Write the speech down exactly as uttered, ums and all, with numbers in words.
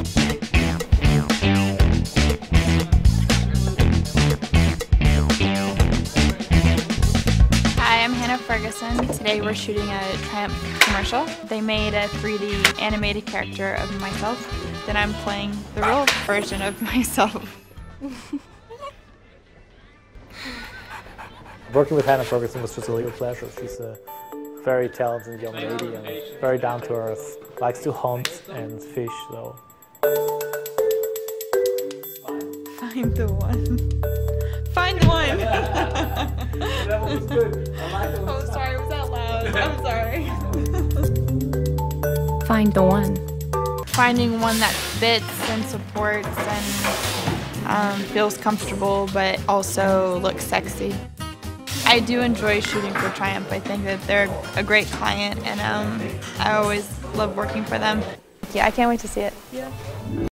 Hi, I'm Hannah Ferguson. Today we're shooting a Triumph commercial. They made a three D animated character of myself. Then I'm playing the real version of myself. Working with Hannah Ferguson was just a real pleasure. She's a very talented young lady and very down to earth. Likes to hunt and fish, so. Find the one. Find the one! That one was good. I like that one. Oh, sorry, was that loud? I'm sorry. Find the one. Finding one that fits and supports and um, feels comfortable, but also looks sexy. I do enjoy shooting for Triumph. I think that they're a great client, and um, I always love working for them. Yeah, I can't wait to see it. Yeah.